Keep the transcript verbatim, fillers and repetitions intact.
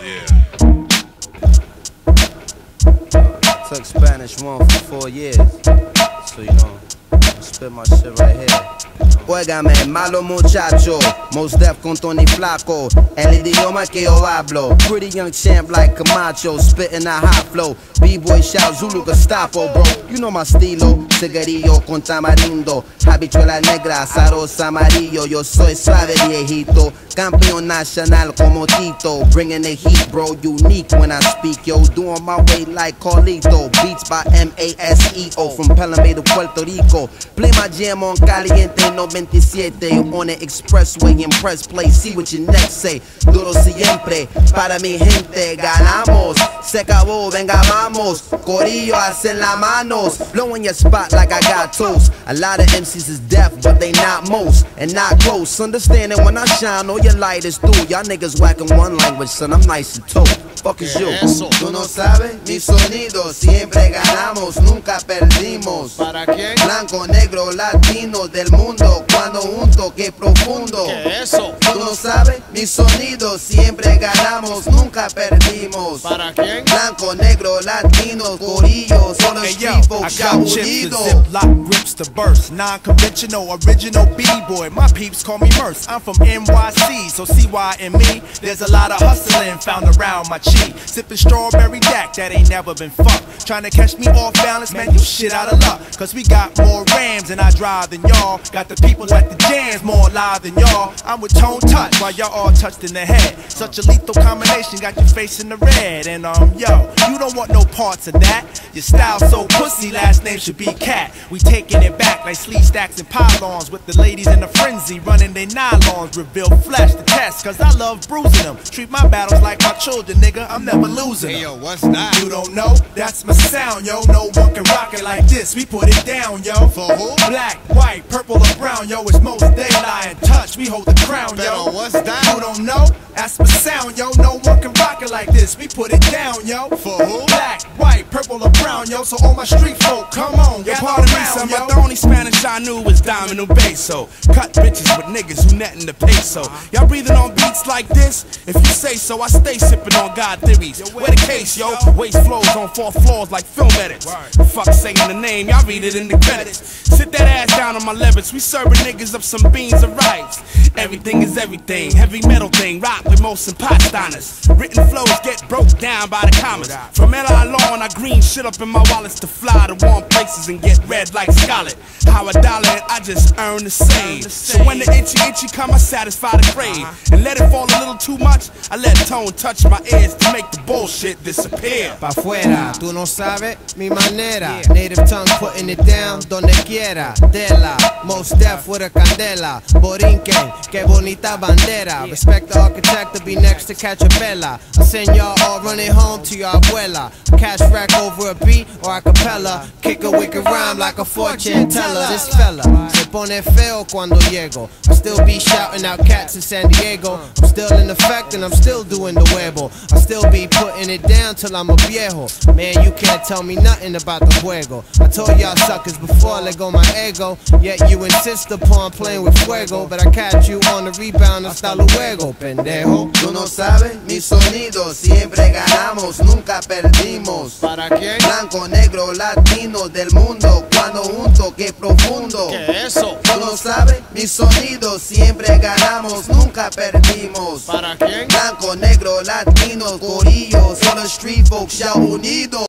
Yeah. Took Spanish one for four years, so you know, I spit my shit right here. Óigame, malo muchacho, Mos Def con Tony Flaco, el idioma que yo hablo. Pretty young champ like Camacho, spitting a hot flow. B-boy shout Zulu Gestapo, bro. You know my estilo, cigarrillo con tamarindo, habichuela negra, zaros amarillo. Yo soy suave viejito, campeón nacional como Tito. Bringing the heat, bro, unique when I speak, yo. Doing my way like Carlito, beats by M A S E O, from Pelham to Puerto Rico. Play my jam on Caliente ninety-seven on the expressway and press play. See what your next say. Duro siempre, para mi gente ganamos. Se acabó, venga vamos. Corillo hacen las manos. Blowing your spot like I got toast. A lot of M Cs is deaf, but they not most and not close. Understanding when I shine, all your light is through. Y'all niggas whacking one language, son. I'm nice and two. Fuck is you? Tú no sabes mi sonido. Siempre ganamos, nunca perdimos. ¿Para quién? Blanco, negro, latino del mundo. Cuando junto, que profundo. ¿Qué es eso? Tú no sabes mi sonido. Siempre ganamos, nunca perdimos. ¿Para quién? Blanco, negro, latino, corillo. Solo Hey yo, street folk I ya got chips unido. to ziplock grips to burst. Non-conventional, original B-boy. My peeps call me Merce. I'm from N Y C, so C Y and me. There's a lot of hustling found around my cheek. Sipping strawberry Dak, that ain't never been fucked. Trying to catch me off balance, man, you shit out of luck. Cause we got more Rams and I drive than y'all. Got the people at the jams more alive than y'all. I'm with Tone Touch while y'all all touched in the head. Such a lethal combination, got your face in the red. And um, yo, you don't want no parts of that. Your style so pussy, last name should be Cat. We taking it back like sleeve stacks and pylons. With the ladies in a frenzy, running they nylons. Reveal flesh to test, cause I love bruising them. Treat my battles like my children, nigga, I'm never losing them. Hey yo, what's that? You don't know? That's my sound, yo. No one can rock it like this. We put it down, yo. For who? Black, white, purple, or brown, yo. It's most daylight and touch. We hold the crown, yo. Pero what's that? You don't know? That's my sound, yo. No one can rock it like this. We put it down, yo. For who? Black, white, purple, or brown, yo. So all my street folk, come on, Yeah, gather pardon me, around, son, yo. but the only Spanish I knew was Domino Beso. Cut bitches with niggas who netting the peso. Y'all breathing on beats like this? If you say so, I stay sipping on God theories. Where the case, yo? Waste flows on four floors like film edits. Fuck saying the name, y'all read it in the credits. Sit that ass down on my leverage. We serving niggas up some beans and rice. Everything is everything. Heavy metal thing, rock with most and pot stoners. Written flows get broke down by the commas. From L I Law, I green shit up in my wallets to fly to warm places and get red like Scarlet. How a dollar and I just earn the same. So when the itchy itchy come, I satisfy the crave. And let it fall a little too much, I let Tone touch my ears to make the bullshit disappear. Pa' fuera, tú no sabes mi manera. Native tongue putting it down donde quiera. Dela, Mos Def with a candela. Borinquen, que bonita bandera. Respect the architect to be next to Cachapella. I send y'all all running home to your abuela. Cash rack over a beat or a cappella. Kick a wicked rhyme like a fortune teller. This fella se pone feo cuando llego. I still be shouting out cats in San Diego. I'm still in effect and I'm still doing the huevo. I still be putting it down till I'm a viejo. Man, you can't tell me nothing about the juego. I told y'all suckers before I let go my ego. Yet you insist upon playing with fuego. But I catch you on the rebound hasta luego, pendejo. Tú no sabes mi sonido. Siempre ganamos, nunca perdimos. ¿Para quién? Blanco, negro, latino del mundo. Cuando junto, que profundo. ¿Qué es eso? Tú no sabes mi sonido. Siempre ganamos, nunca perdimos. ¿Para quién? Blanco, negro, latino, corillo. Solo street folks ya unidos.